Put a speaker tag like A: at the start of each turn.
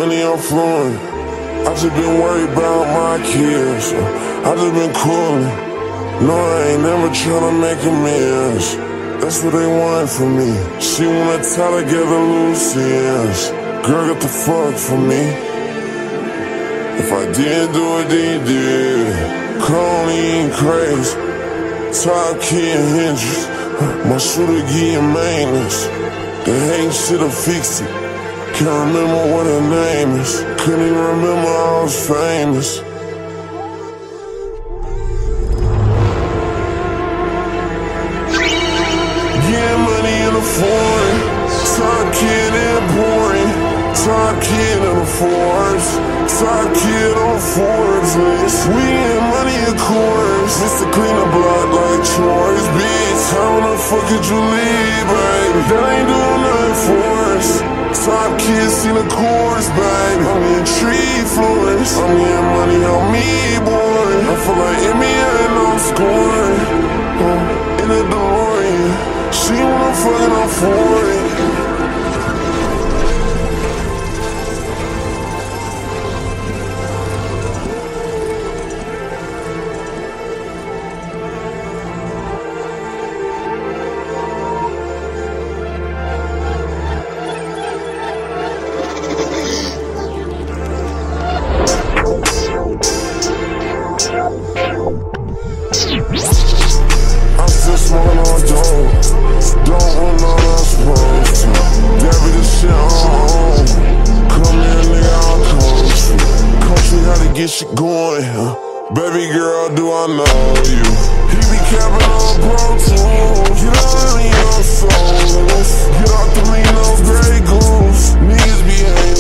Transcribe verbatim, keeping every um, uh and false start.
A: money, I'm flowing. I just been worried about my kids. I just been coolin'. No, I ain't never tryna make amends. That's what they want from me. She wanna tie together loose ends. Girl, get the fuck from me. If I didn't do it, then you did. Coney ain't crazy. Top key and Hendrix. My shooter getting maintenance. The hate shit'll fix it. Can't remember what her name is. Couldn't even remember I was famous. Getting money in the foreign. Top kid and boring. Top kid in the Forbes. Top kid on Forbes list. We getting money of course. It's to clean the block like chores, bitch. How the fuck could you leave, baby? That ain't doing nothing for us. Top kids seen the course, baby. I'm getting tree floors. I'm getting money on me, boy. I feel like M B A and I'm scoring. Uh, in the DeLorean. She wanna fucking afford it. I'm still smoking on dope. Don't want no I'm supposed to. Dabby this shit on. Come here, nigga, I'll coach you. Coach you how to get shit going. Huh? Baby girl, do I know you? He be capping on Pro Tools. Get out of your souls. Get off the lean, those Grey Goose. Niggas be hating.